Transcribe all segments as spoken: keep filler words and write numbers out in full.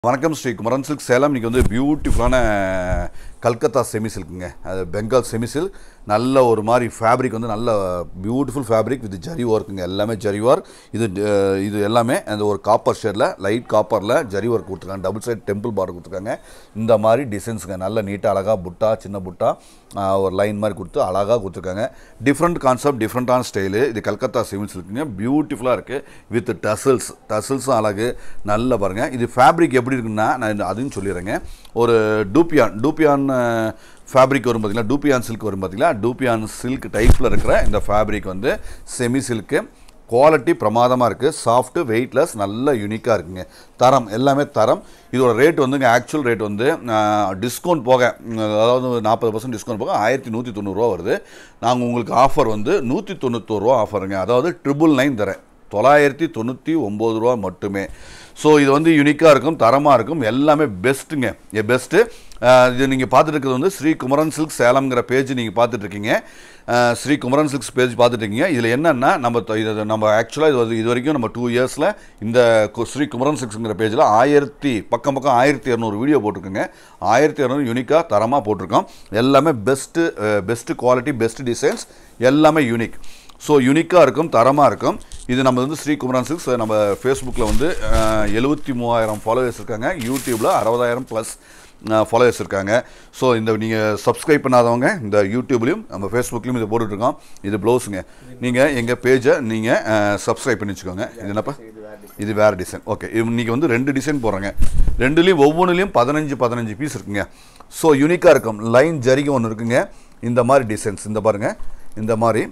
வணக்கம் ஸ்ரீ குமரன் சில்க் சேலம் இன்னைக்கு வந்து பியூட்டிஃபுல்லான கல்கத்தா செமி சில்க்குங்க அது பெங்கால் செமி சில்க் நல்ல ஒரு மாதிரி ஃபேப்ரிக் வந்து நல்ல பியூட்டிஃபுல் ஃபேப்ரிக் வித் ஜரி ஒர்க்குங்க எல்லாமே ஜரி ஒர்க் இது இது எல்லாமே அந்த ஒரு காப்பர் ஷேடில் லைட் காப்பரில் ஜரி ஒர்க் கொடுத்துருக்காங்க டபுள் சைட் டெம்பிள் பார்டர் கொடுத்துருக்காங்க இந்த மாதிரி டிசைன்ஸுங்க நல்ல நீட்டாக அழகாக புட்டா சின்ன புட்டா ஒரு லைன் மாதிரி கொடுத்து அழகாக கொடுத்துருக்காங்க டிஃப்ரெண்ட் கான்செப்ட் டிஃப்ரெண்ட்டான ஸ்டைலு இது கல்கத்தா செமி சில்க்குங்க பியூட்டிஃபுல்லாக இருக்குது வித் டசல்ஸ் டசல்ஸும் அழகு நல்லா பாருங்கள் இது ஃபேப்ரிக் எப்படி இருக்குன்னா நான் அதையும் சொல்லிடுறேங்க ஒரு டூப்பியான் டூப்பியான் ஃபேப்ரிக் வரும் பார்த்தீங்களா டூப்பியான் சில்க் வரும் பார்த்தீங்களா டூப்பியான் சில்க் டைப்பில் இருக்கிற இந்த ஃபேப்ரிக் வந்து செமி சில்க்கு குவாலிட்டி பிரமாதமாக இருக்குது சாஃப்ட்டு வெயிட்லெஸ் நல்ல யூனிக்காக இருக்குங்க தரம் எல்லாமே தரம் இதோட ரேட் வந்துங்க ஆக்சுவல் ரேட் வந்து டிஸ்கவுண்ட் போக அதாவது நாற்பது பர்சன்ட் டிஸ்கவுண்ட் போக ஆயிரத்தி நூற்றி தொண்ணூறுரூவா வருது நாங்கள் உங்களுக்கு ஆஃபர் வந்து நூற்றி தொண்ணூத்தோருவா ஆஃபருங்க அதாவது ட்ரிபிள் நைன் தரேன் தொள்ளாயிரத்தி தொண்ணூற்றி ஒம்பது ரூபா மட்டுமே ஸோ இது வந்து யூனிக்காக இருக்கும் தரமாக இருக்கும் எல்லாமே பெஸ்ட்டுங்க ஏ பெஸ்ட்டு இது நீங்கள் பார்த்துட்டு இருக்கிறது வந்து ஸ்ரீ குமரன் சில்க் சேலம்ங்கிற பேஜ் நீங்கள் பார்த்துட்ருக்கீங்க ஸ்ரீ குமரன் சில்க்ஸ் பேஜ் பார்த்துட்ருக்கீங்க இதில் என்னென்னா நம்ம இது நம்ம ஆக்சுவலாக இது இது வரைக்கும் நம்ம டூ இயர்ஸில் இந்த ஸ்ரீ குமரன் சில்க்ஸுங்கிற பேஜில் ஆயிரத்தி பக்கம் பக்கம் ஆயிரத்தி இரநூறு வீடியோ போட்டிருக்குங்க ஆயிரத்தி இரநூறு யூனிக்காக தரமாக போட்டிருக்கோம் எல்லாமே best best quality best designs எல்லாமே யூனிக் ஸோ யூனிக்காக இருக்கும் தரமாக இருக்கும் இது நம்ம வந்து ஸ்ரீ குமரன் சில்க்ஸ் நம்ம ஃபேஸ்புக்கில் வந்து எழுபத்தி மூவாயிரம் ஃபாலோவர்ஸ் இருக்காங்க யூடியூப்பில் அறுபதாயிரம் ப்ளஸ் ஃபாலோவர்ஸ் இருக்காங்க ஸோ இந்த நீங்கள் சப்ஸ்கிரைப் பண்ணாதவங்க இந்த யூடியூப்லேயும் நம்ம ஃபேஸ்புக்லேயும் இதை போட்டுட்ருக்கோம் இது ப்ளவுஸுங்க நீங்கள் எங்கள் பேஜை நீங்கள் சப்ஸ்கிரைப் பண்ணி வச்சுக்கோங்க இது என்னப்பா இது வேறு டிசைன் ஓகே இன்றைக்கி வந்து ரெண்டு டிசைன் போடுறேங்க ரெண்டுலேயும் ஒவ்வொன்றுலேயும் பதினஞ்சு பதினஞ்சு பீஸ் இருக்குங்க ஸோ யூனிக்காக இருக்கும் லைன் ஜரிகை ஒன்று இருக்குங்க இந்த மாதிரி டிசைன்ஸ் இந்த பாருங்கள் இந்த மாதிரி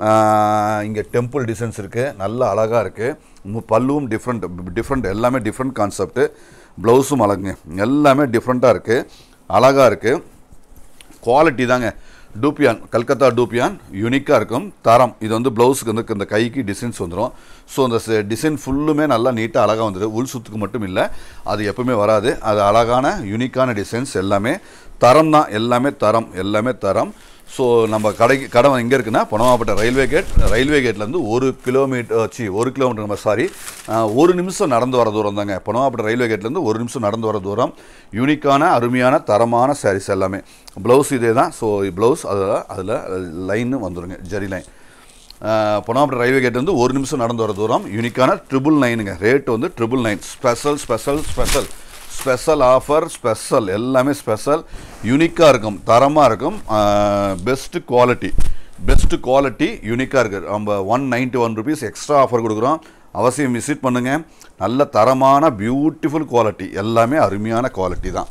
இங்கே டெம்பிள் டிசைன்ஸ் இருக்குது நல்ல அழகாக இருக்குது பல்லுவும் டிஃப்ரெண்ட் டிஃப்ரெண்ட் எல்லாமே டிஃப்ரெண்ட் கான்செப்ட்டு ப்ளவுஸும் அழகுங்க எல்லாமே டிஃப்ரெண்ட்டாக இருக்குது அழகாக இருக்குது குவாலிட்டி தாங்க டூப்பியான் கல்கத்தா டூப்பியான் யூனிக்காக இருக்கும் தரம் இது வந்து ப்ளவுஸுக்கு வந்து இந்த கைக்கு டிசைன்ஸ் வந்துடும் ஸோ அந்த டிசைன் ஃபுல்லுமே நல்லா நீட்டாக அழகாக வந்துடும் உள் சுத்துக்கு மட்டும் இல்லை அது எப்பவுமே வராது அது அழகான யூனிக்கான டிசைன்ஸ் எல்லாமே தரம் தான் எல்லாமே தரம் எல்லாமே தரம் ஸோ நம்ம கடைக்கு கடை எங்கே இருக்குன்னா பொன்னமாப்பட்ட ரயில்வே கேட் ரயில்வே கேட்லேருந்து ஒரு கிலோமீட்டர் வச்சு ஒரு கிலோமீட்டர் நம்ம சாரி ஒரு நிமிஷம் நடந்து வர தூரம் தாங்க பொன்னமாப்பட்ட ரயில்வே கேட்லேருந்து ஒரு நிமிஷம் நடந்து வர தூரம் யூனிக்கான அருமையான தரமான சாரீஸ் எல்லாமே ப்ளவுஸ் இதே தான் ஸோ ப்ளவுஸ் அதில் அதில் லைன்னு வந்துடுங்க ஜரி லைன் பொன்னமாப்பட்ட ரயில்வே கேட்லேருந்து ஒரு நிமிஷம் நடந்து வர தூரம் யூனிக்கான ட்ரிபிள் நைனுங்க ரேட் வந்து triple nine special special special special offer special எல்லாமே ஸ்பெஷல் யூனிக்காக இருக்கும் தரமாக இருக்கும் பெஸ்ட்டு குவாலிட்டி பெஸ்ட்டு குவாலிட்டி யூனிக்காக இருக்குது நம்ம one ninety one rupees extra offer கொடுக்குறோம் அவசியம் விசிட் பண்ணுங்கள் நல்ல தரமான பியூட்டிஃபுல் குவாலிட்டி எல்லாமே அருமையான குவாலிட்டி தான்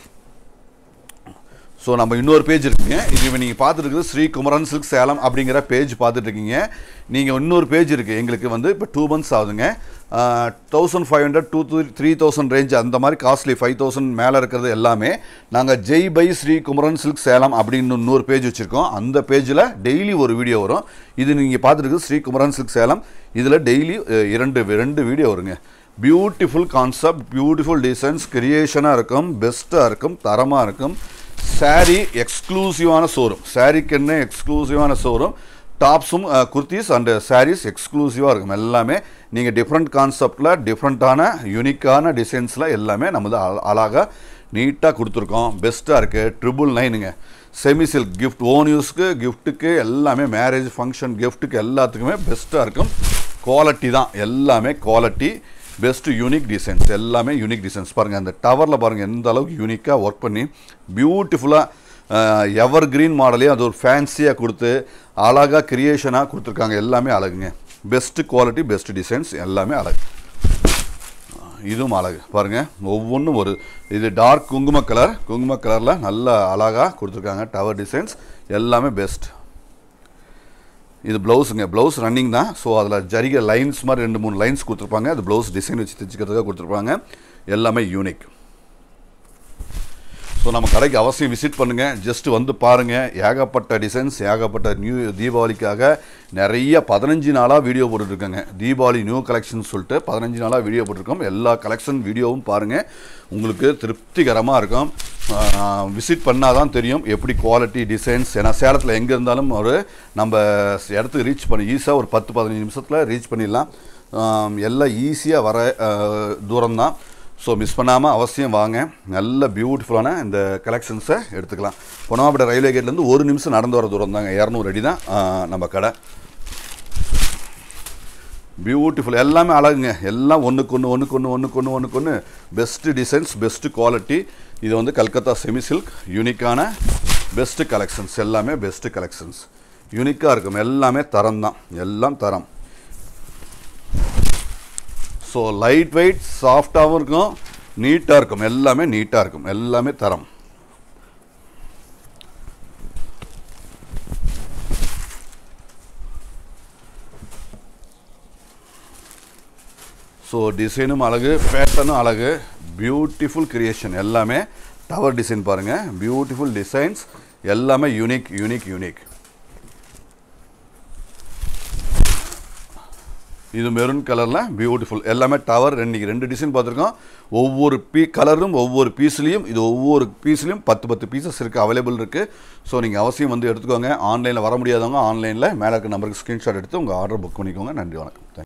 ஸோ நம்ம இன்னொரு பேஜ் இருக்குங்க இது இப்போ நீங்கள் பார்த்துட்டு இருக்குது ஸ்ரீ குமரன் சில்க் சேலம் அப்படிங்கிற பேஜ் பார்த்துட்ருக்கீங்க நீங்கள் இன்னொரு பேஜ் இருக்குது எங்களுக்கு வந்து இப்போ டூ மந்த்ஸ் ஆகுதுங்க thousand five hundred two two three thousand range அந்த மாதிரி காஸ்ட்லி ஃபைவ் தௌசண்ட் மேலே இருக்கிறது எல்லாமே நாங்கள் ஜெய் பை ஸ்ரீ குமரன் சில்க் சேலம் அப்படின்னு இன்னொரு பேஜ் வச்சுருக்கோம் அந்த பேஜில் டெய்லி ஒரு வீடியோ வரும் இது நீங்கள் பார்த்துட்டு ஸ்ரீ குமரன் சில்க் சேலம் இதில் டெய்லி இரண்டு ரெண்டு வீடியோ வருங்க பியூட்டிஃபுல் கான்செப்ட் பியூட்டிஃபுல் டிசைன்ஸ் கிரியேஷனாக இருக்கும் பெஸ்ட்டாக இருக்கும் தரமாக இருக்கும் சாரீ எக்ஸ்க்ளூசிவான ஷோரூம் சாரீக்குன்னு எக்ஸ்க்ளூசிவான ஷோரூம் டாப்ஸும் குர்த்திஸ் அண்டு சாரீஸ் எக்ஸ்க்ளூசிவாக இருக்கும் எல்லாமே நீங்கள் டிஃப்ரெண்ட் கான்செப்டில் டிஃப்ரெண்ட்டான யூனிக்கான டிசைன்ஸில் எல்லாமே நம்ம வந்து அழகாக நீட்டாக கொடுத்துருக்கோம் பெஸ்ட்டாக இருக்குது ட்ரிபிள் நைனுங்க செமி சில்க் கிஃப்ட் ஓன் யூஸ்க்கு கிஃப்ட்டுக்கு எல்லாமே மேரேஜ் ஃபங்க்ஷன் கிஃப்ட்டுக்கு எல்லாத்துக்குமே பெஸ்ட்டாக இருக்கும் குவாலிட்டி தான் எல்லாமே குவாலிட்டி பெஸ்ட்டு யூனிக் டிசைன்ஸ் எல்லாமே யூனிக் டிசைன்ஸ் பாருங்கள் அந்த டவரில் பாருங்கள் எந்த அளவுக்கு யூனிக்காக ஒர்க் பண்ணி பியூட்டிஃபுல்லாக எவர் கிரீன் மாடலே அது ஒரு ஃபேன்சியாக கொடுத்து அழகாக கிரியேஷனாக கொடுத்துருக்காங்க எல்லாமே அழகுங்க பெஸ்ட்டு குவாலிட்டி பெஸ்ட்டு டிசைன்ஸ் எல்லாமே அழகு இதுவும் அழகு பாருங்கள் ஒவ்வொன்றும் ஒரு இது டார்க் குங்கும கலர் குங்கும கலரில் நல்ல அழகாக கொடுத்துருக்காங்க டவர் டிசைன்ஸ் எல்லாமே பெஸ்ட் இது ப்ளவுஸுங்க ப்ளவுஸ் ரன்னிங் தான் ஸோ அதில் ஜரிகை லைன்ஸ் மாதிரி ரெண்டு மூணு லைன்ஸ் கொடுத்துருப்பாங்க அது ப்ளவுஸ் டிசைன் வச்சு தைச்சிக்கிறதுக்காக கொடுத்துருப்பாங்க எல்லாமே யூனிக் ஸோ நம்ம கடைக்கு அவசியம் விசிட் பண்ணுங்கள் ஜஸ்ட்டு வந்து பாருங்கள் ஏகப்பட்ட டிசைன்ஸ் ஏகப்பட்ட நியூ தீபாவளிக்காக நிறைய பதினஞ்சு நாளாக வீடியோ போட்டுட்ருக்காங்க தீபாவளி நியூ கலெக்ஷன் சொல்லிட்டு பதினஞ்சு நாளாக வீடியோ போட்டிருக்கோம் எல்லா கலெக்ஷன் வீடியோவும் பாருங்கள் உங்களுக்கு திருப்திகரமாக இருக்கும் விசிட் பண்ணால் தான் தெரியும் எப்படி குவாலிட்டி டிசைன்ஸ் ஏன்னா சேலத்தில் எங்கே இருந்தாலும் ஒரு நம்ம இடத்துக்கு ரீச் பண்ணி ஈஸியாக ஒரு பத்து பதினஞ்சு நிமிஷத்தில் ரீச் பண்ணிடலாம் எல்லாம் ஈஸியாக வர தூரம் தான் ஸோ மிஸ் பண்ணாமல் அவசியம் வாங்க. நல்ல பியூட்டிஃபுல்லான இந்த கலெக்ஷன்ஸை எடுத்துக்கலாம். பொன்னம்மாப்பேட்டை ரயில்வே கேட்லேருந்து ஒரு நிமிஷம் நடந்து வர தூரம் தாங்க, இரநூறு அடி தான் நம்ம கடை. பியூட்டிஃபுல் எல்லாமே அழகுங்க, எல்லாம் ஒன்றுக்கு ஒன்று ஒன்றுக்கு ஒன்று ஒன்றுக்கு ஒன்று ஒன்றுக்கு ஒன்று பெஸ்ட்டு டிசைன்ஸ், பெஸ்ட்டு குவாலிட்டி. இது வந்து கல்கத்தா செமி சில்க் யூனிக்கான பெஸ்ட்டு கலெக்ஷன்ஸ், எல்லாமே பெஸ்ட்டு கலெக்ஷன்ஸ். யூனிக்காக இருக்கும், எல்லாமே தரம் தான், எல்லாம் தரம். ஸோ லைட் வெயிட், சாஃப்டாகவும் இருக்கும், நீட்டாக இருக்கும், எல்லாமே நீட்டாக இருக்கும், எல்லாமே தரம். ஸோ டிசைனும் அழகு, பேட்டர்னும் அழகு, பியூட்டிஃபுல் கிரியேஷன், எல்லாமே டவர் டிசைன் பாருங்கள், பியூட்டிஃபுல் டிசைன்ஸ், எல்லாமே யூனிக் யூனிக் யூனிக். இது மெரூன் கலரில் பியூட்டிஃபுல், எல்லாமே டவர். ரெண்டு ரெண்டு டிசைன் பார்த்துருக்கோம். ஒவ்வொரு பீ கலரும் ஒவ்வொரு பீஸ்லேயும், இது ஒவ்வொரு பீஸ்லேயும் பத்து பத்து பீசஸ் இருக்குது, அவைலபிள் இருக்குது. ஸோ நீங்கள் அவசியம் வந்து எடுத்துக்கோங்க. ஆன்லைனில் வர முடியாதவங்க ஆன்லைனில் மேலே இருக்க நம்பருக்கு ஸ்க்ரீன்ஷாட் எடுத்து உங்கள் ஆர்டர் புக் பண்ணிக்கோங்க. நன்றி, வணக்கம்.